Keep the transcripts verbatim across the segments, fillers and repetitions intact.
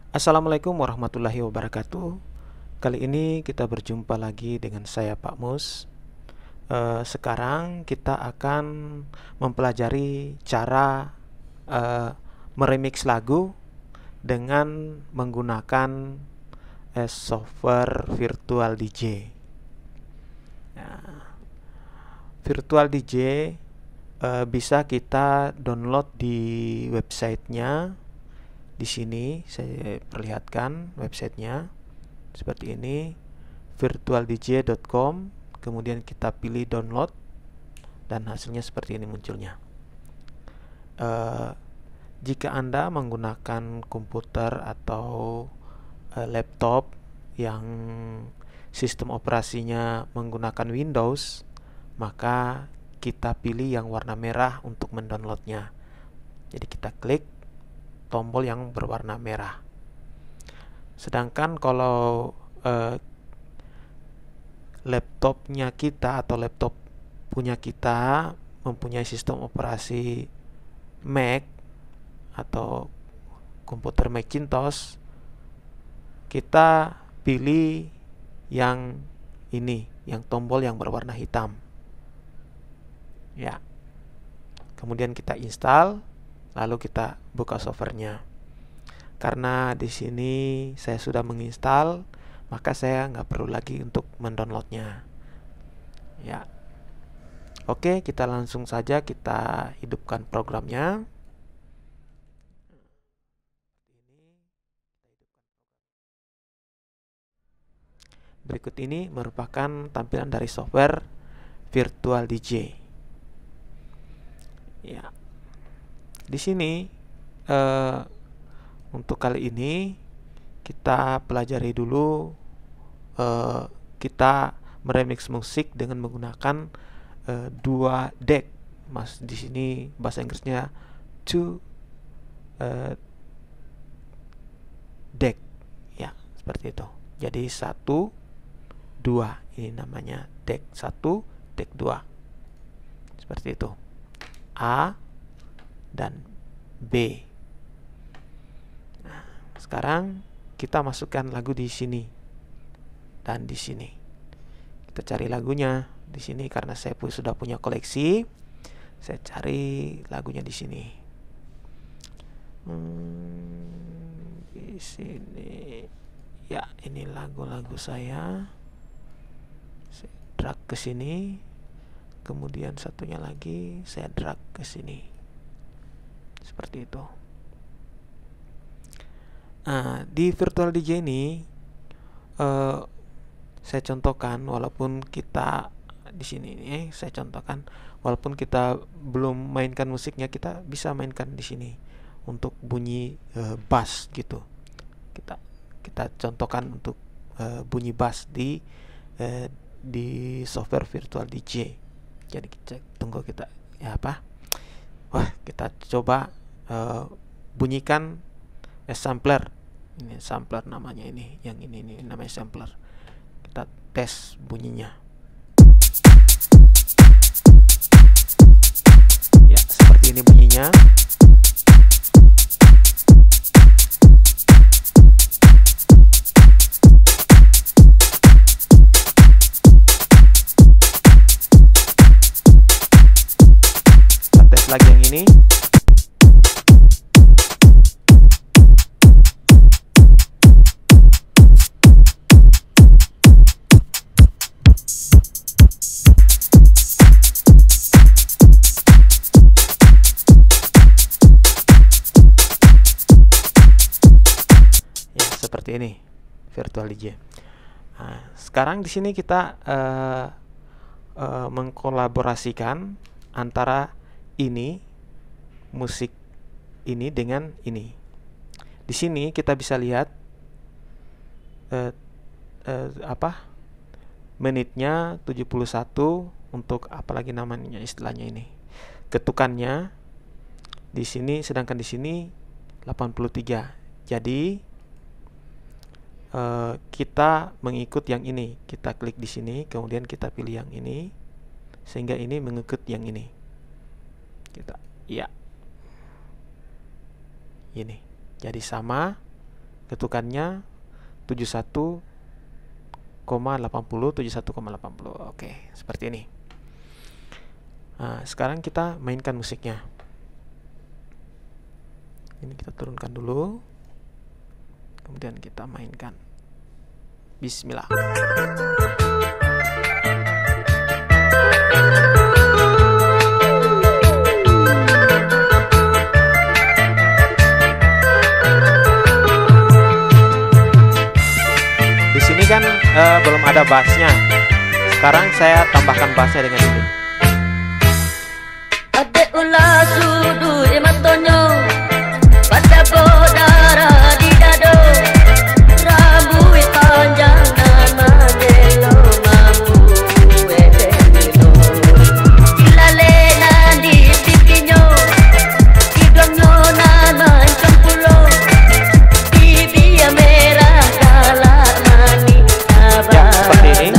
Assalamualaikum warahmatullahi wabarakatuh. Kali ini kita berjumpa lagi dengan saya Pak Mus. Eh, sekarang kita akan mempelajari cara eh, meremix lagu dengan menggunakan eh, software Virtual D J. Nah, Virtual D J eh, bisa kita download di websitenya. Di sini saya perlihatkan websitenya seperti ini, virtual d j dot com. Kemudian kita pilih download dan hasilnya seperti ini munculnya. Uh, jika Anda menggunakan komputer atau uh, laptop yang sistem operasinya menggunakan Windows, maka kita pilih yang warna merah untuk mendownloadnya. Jadi kita klik tombol yang berwarna merah. Sedangkan kalau eh, laptopnya kita atau laptop punya kita mempunyai sistem operasi Mac atau komputer Macintosh, kita pilih yang ini, yang tombol yang berwarna hitam. Ya. Kemudian kita install, lalu kita buka softwarenya. Karena di sini saya sudah menginstal, maka saya nggak perlu lagi untuk mendownloadnya. Ya, oke, kita langsung saja kita hidupkan programnya. Berikut ini merupakan tampilan dari software Virtual D J. Ya, di sini eh, untuk kali ini kita pelajari dulu eh, kita meremix musik dengan menggunakan eh, dua deck. Mas di sini bahasa Inggrisnya two eh, deck. Ya, seperti itu. Jadi satu, dua. Ini namanya deck satu, deck dua. Seperti itu. A dan B. Nah, sekarang kita masukkan lagu di sini dan di sini. Kita cari lagunya di sini karena saya sudah punya koleksi. Saya cari lagunya di sini. Hmm, di sini. Ya, ini lagu-lagu saya. Saya drag ke sini. Kemudian satunya lagi saya drag ke sini. Seperti itu. Nah, di Virtual D J ini uh, saya contohkan, walaupun kita di sini nih, saya contohkan walaupun kita belum mainkan musiknya, kita bisa mainkan di sini untuk bunyi uh, bass gitu. Kita kita contohkan untuk uh, bunyi bass di uh, di software Virtual D J. Jadi kita tunggu kita ya apa? Wah, kita coba uh, bunyikan eh, sampler. Ini sampler namanya ini. Yang ini ini namanya sampler. Kita tes bunyinya. Ya, seperti ini bunyinya. Lagi yang ini. Ya, seperti ini Virtual D J. Nah, sekarang di sini kita uh, uh, mengkolaborasikan antara ini musik ini dengan ini. Di sini kita bisa lihat eh, eh, apa menitnya tujuh puluh satu untuk apalagi namanya istilahnya ini. Ketukannya di sini, sedangkan di sini delapan puluh tiga. Jadi eh, kita mengikut yang ini. Kita klik di sini, kemudian kita pilih yang ini sehingga ini mengikut yang ini. Kita ya ini jadi sama ketukannya tujuh puluh satu koma delapan puluh, tujuh puluh satu koma delapan puluh. Oke, seperti ini. Nah, sekarang kita mainkan musiknya. Ini kita turunkan dulu. Kemudian kita mainkan. Bismillah. Di sini kan uh, belum ada bassnya. Sekarang saya tambahkan bassnya dengan ini. Ade ulah sudu matonyo pada bodara di dado rambut panjang nama gelo mampu edeno ilale nandi pipiño hidungnya nama campulo pipi merah galak mani Ya, seperti ini.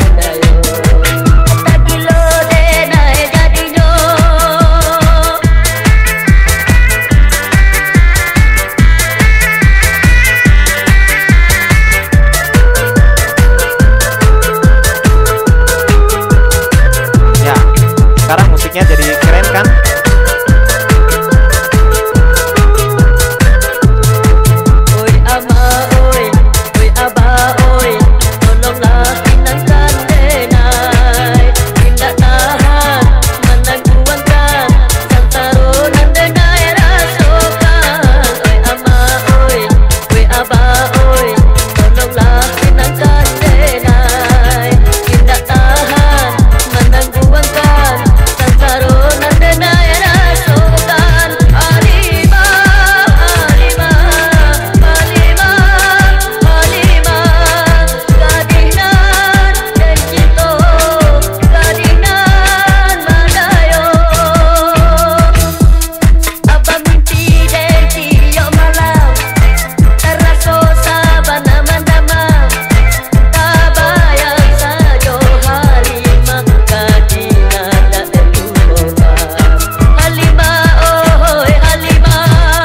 Sekarang musiknya jadi keren kan? Oi ama oi, oi aba oi, tolonglah pinangkan denai. Tidak tahan menangguangkan sang tarunan denai rasokan. Oi ama oi, oi aba oi, tolonglah pinangkan denai. Tidak tahan menangguangkan tarunan denai rasokan. Alima, alima, alima, alima, gadinan dan cito, gadinan madayo. Apa mimpi dan tiok malam, teraso sabana mandama, tabayang sajo halima, gadinan dan elukoba. Halima, oh Halima.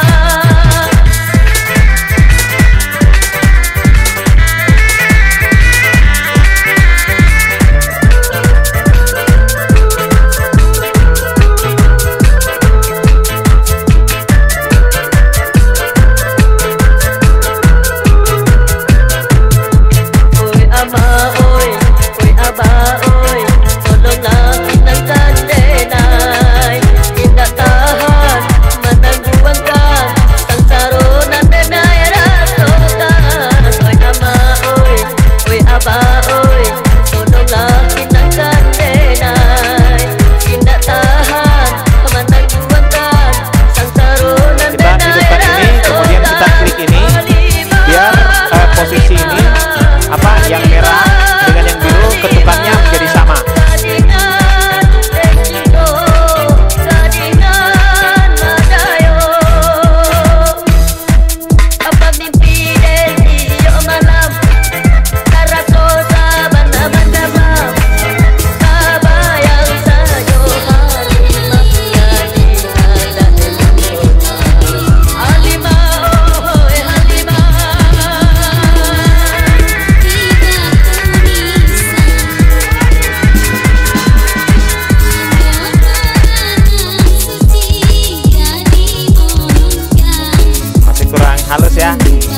Oi ama oi, oi aba oi, tolonglah pinangkan denai. Tidak tahan menangguangkan sang tarunan denai rasokan. Oi ama oi, oi aba oi, tolonglah pinangkan denai. Tidak tahan menangguangkan sang tarunan Kita denai hidupkan ini, kemudian kita klik ini, biar uh, posisi ini apa yang merah dengan yang biru ketukannya menjadi sama. Gadinan dan cito, gadinan madayo. Apa mimpi dan tiok malam, teraso sabana mandama, tabayang sajo halima, gadinan dan elukoba. Halima, oh Halima. Masih kurang halus ya.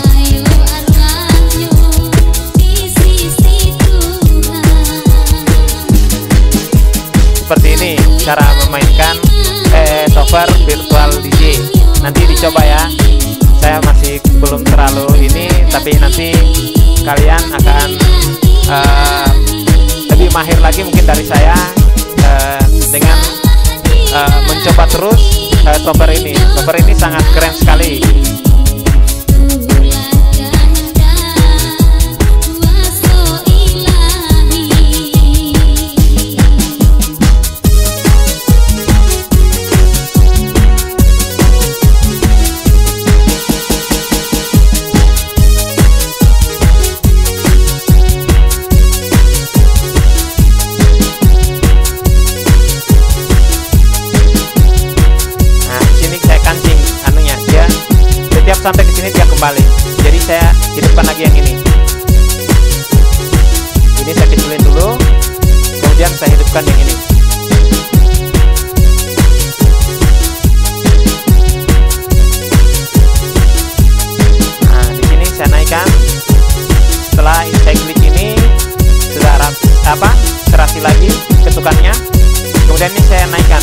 Seperti ini cara memainkan eh, software virtual D J. Nanti dicoba ya. Saya masih belum terlalu ini, tapi nanti kalian akan eh, lebih mahir lagi mungkin dari saya eh, dengan eh, mencoba terus eh, software ini. Software ini sangat keren sekali. saya hidupkan lagi yang ini. Ini saya kecilin dulu, kemudian saya hidupkan yang ini. Nah, di sini saya naikkan. Setelah saya klik ini sudah apa? Serasi lagi ketukannya. Kemudian ini saya naikkan.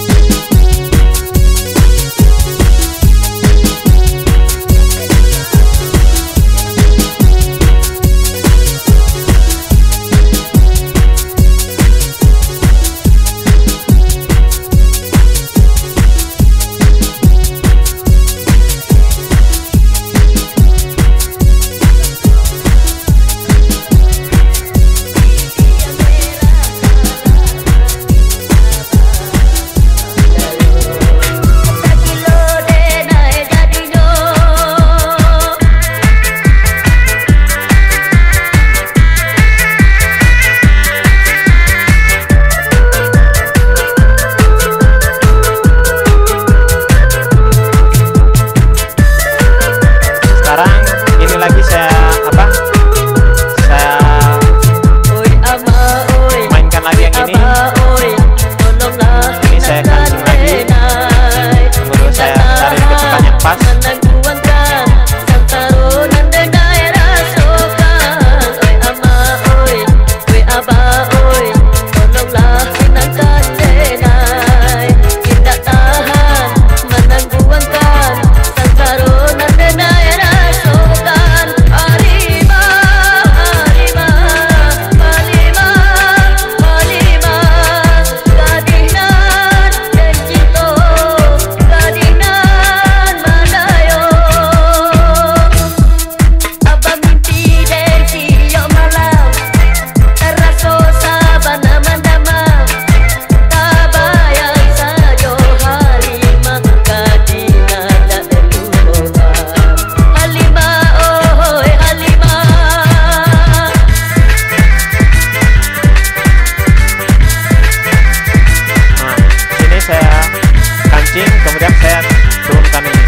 Kemudian saya turunkan ini.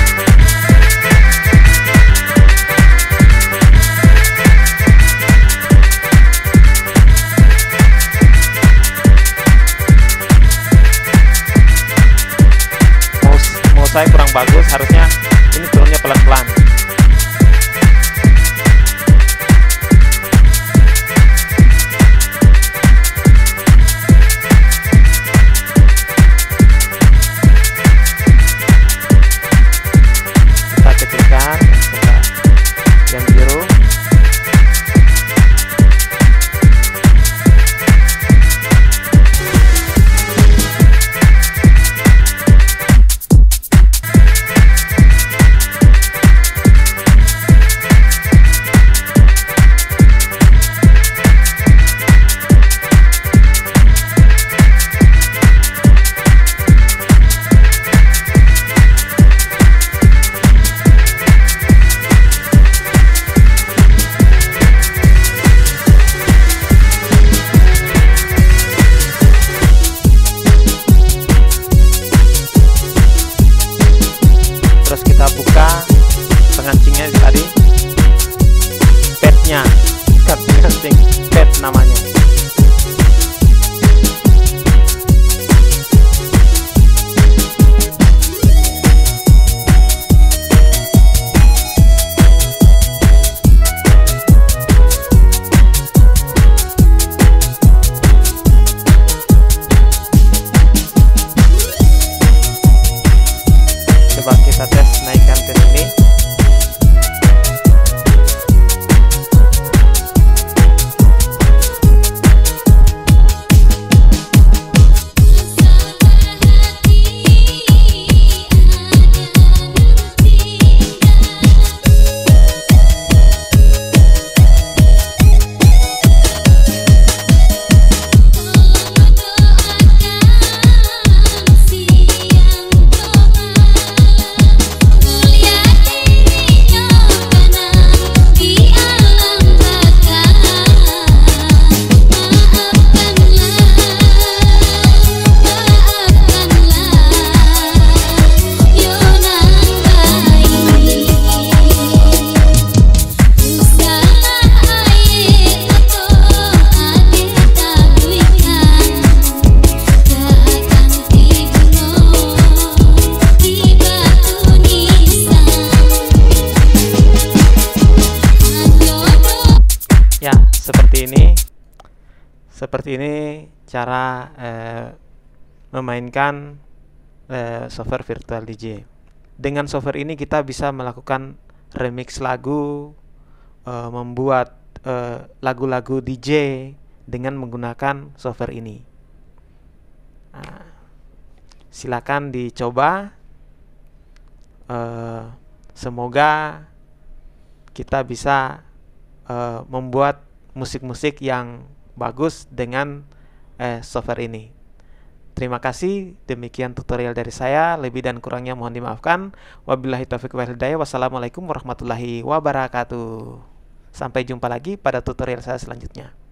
Mau, mau saya kurang bagus, harusnya ini turunnya pelan-pelan. Yang biru. Terus kita buka pengancingnya tadi, petnya, bukan pengancing, pet namanya. Coba kita tes naikkan ke sini. Seperti ini cara eh, memainkan eh, software Virtual D J. Dengan software ini kita bisa melakukan remix lagu, eh, membuat eh, lagu-lagu D J dengan menggunakan software ini. Nah, silakan dicoba. Eh, semoga kita bisa eh, membuat musik-musik yang bagus dengan eh, software ini. Terima kasih, demikian tutorial dari saya. Lebih dan kurangnya mohon dimaafkan. Wabillahi taufiq wal hidayah. Wassalamualaikum warahmatullahi wabarakatuh. Sampai jumpa lagi pada tutorial saya selanjutnya.